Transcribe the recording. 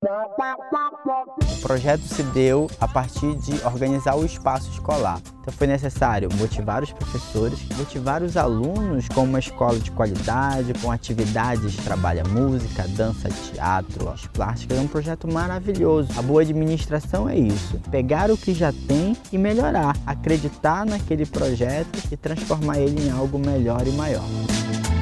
O projeto se deu a partir de organizar o espaço escolar. Então foi necessário motivar os professores, motivar os alunos com uma escola de qualidade, com atividades que trabalham música, dança, teatro, artes plásticas. É um projeto maravilhoso. A boa administração é isso, pegar o que já tem e melhorar, acreditar naquele projeto e transformar ele em algo melhor e maior.